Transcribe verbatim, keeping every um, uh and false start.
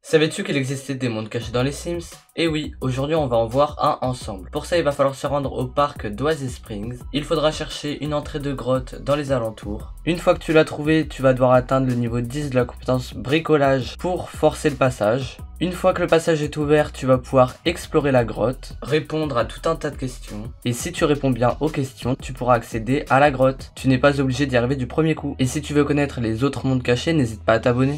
Savais-tu qu'il existait des mondes cachés dans les Sims? Et oui, aujourd'hui on va en voir un ensemble. Pour ça il va falloir se rendre au parc d'Oasis Springs. Il faudra chercher une entrée de grotte dans les alentours. Une fois que tu l'as trouvé, tu vas devoir atteindre le niveau dix de la compétence bricolage pour forcer le passage. Une fois que le passage est ouvert, tu vas pouvoir explorer la grotte, répondre à tout un tas de questions. Et si tu réponds bien aux questions, tu pourras accéder à la grotte. Tu n'es pas obligé d'y arriver du premier coup. Et si tu veux connaître les autres mondes cachés, n'hésite pas à t'abonner.